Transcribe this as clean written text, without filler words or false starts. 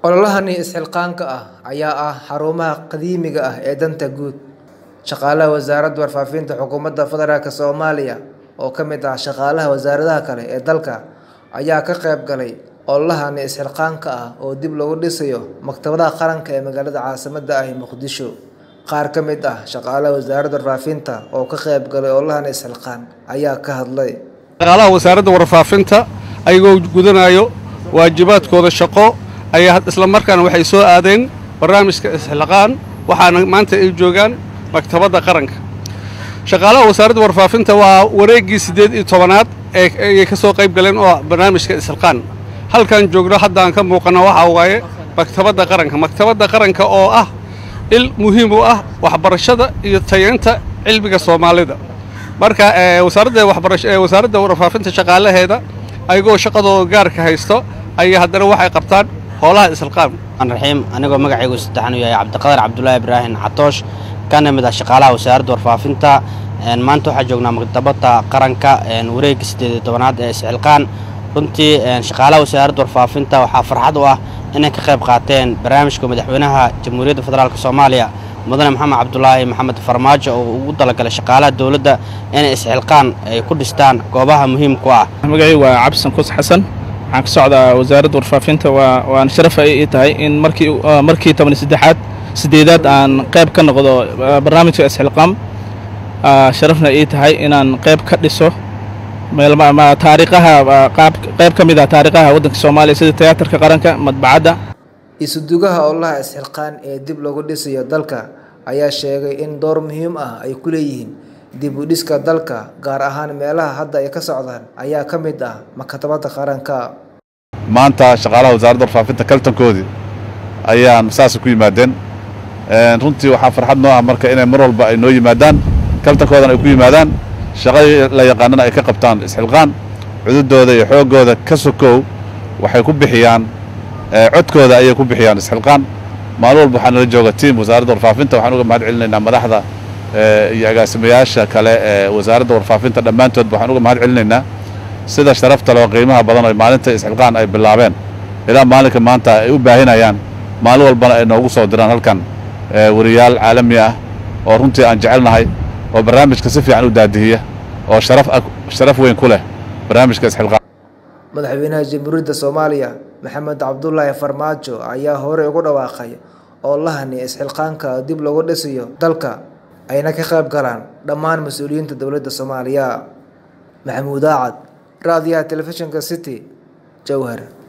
Ololahani isxilqaanka ah ayaa ah xarumaha qadiimiga ah ee danta guud. Shaqaalaha Wasaaradda Warfaafinta Xukuumadda Federaalka Soomaaliya oo ka mid ah shaqaalaha wasaaradaha kale ee dalka ayaa ka qayb galay ololahani isxilqaanka ah oo dib loogu dhisayo maktabadaha qaranka ee magaalada caasimadda ah ee Muqdisho. Qaar ka mid ah shaqaalaha Wasaaradda Warfaafinta oo ka qayb galay ololahani isxilqaan ayaa ka hadlay. Shaqaalaha Wasaaradda Warfaafinta ayagoo gudanayo waajibaadkooda shaqo ayaa isla markaana waxay soo aadeen barnaamijka isxilqaan waxaana maanta ay joogaan maktabadda qaranka. Shaqaalaha Wasaaradda Warfaafinta waa wareegii 18aad ee ka soo qayb galeen oo barnaamijka isxilqaan. Halkan joogno hadda aan ka muuqana waxa waaye maktabadda qaranka oo ah il muhiim u ah waxbarashada iyo tayeynta cilmiga Soomaalida. Marka wasaaradda warfaafinta shaqaalaheeda ayagoo shaqadooda gaarka haysto ayaa haddana waxay qabtaan howlaha isxilqaan. Raxiim anigoo magacaygu saddexan yahay Cabdiqaadir Cabdullaahi Ibraahin Catoosh kana mid ah shaqaalaha wasaaradda warfaafinta. Maanta waxaan joognaa maktabadda qaranka wareegga 18aad ee isxilqaan. runtii shaqaalaha wasaaradda warfaafinta waxaa farxad u ah inay ka qayb qaateen barnaamijka madaxweynaha Jamhuuriyadda Federaalka Soomaaliya mudane Maxamed Cabdullaahi Maxamed Farmaajo oo ugu talagalay shaqaalaha dawladda inay isxilqaan ay ku dhistaan goobaha muhiimka ah. Magacaygu waa Cabsan Kus Xasan waxaan ka socdaa wasaaradda warfaafinta waan sharaf ay tahay in markii 18aad aan qayb ka noqdo barnaamijka isxilqaan. sharafna ay tahay inaan qayb ka dhiso taariikhaha qayb ka mid ah taariikhaha waddanka Soomaaliya sida tiyaatarka qaranka madbacadda. Isudugaha ololaha isxilqaan ee dib loogu dhisayo dalka ayaa sheegay in door muhiim ah ay ku leeyihiin dib u dhiska dalka gaar ahaan meelaha hadda ay ka socdaan ayaa ka mid ah maktabadda qaranka. maanta shaqaalaha wasaaradda warfaafinta kaltankoodii ayaan saas ku yimaadeen. runtii waxaa farxad noo ah marka inay mar walba ay noo yimaadaan kaltankoodana ay ku yimaadaan shaqadii la yaqaanana ay ka qabtaan isxilqaan. cududooda iyo xoogooda ka sokow waxay ku bixiyaan codkooda ayay ku bixiyaan isxilqaan. maalin walba waxaa nala jooga tiim wasaaradda warfaafinta. waxaan uga mahad celinaynaa madaxda iyo agaasimayaasha kale ee wasaaradda warfaafinta dhammaantoodba waxaan uga mahad celinaynaa sida sharafta loo qiimaha badan oo maalinta isxilqaan ay bilaabeen ilaa maalinka maanta ay u baahinayaan maalin walbana ay noogu soo diraan halkan wariyaal caalami ah oo runtii aan jecelnahay oo barnaamijka si fiican u daadihiya oo sharaf weyn ku leh barnaamijka isxilqaan. Madaxweynaha Jamhuuriyadda Soomaaliya Maxamed Cabdullaahi Farmaajo ayaa hore ugu dhawaaqay ololahani isxilqaanka dib loogu dhisayo dalka ayna ka qayb galaan dhammaan mas'uuliyiinta dowladda Soomaaliya. Maxamuud Aacad, Raadiyaha Telefishinka City, Jowhar.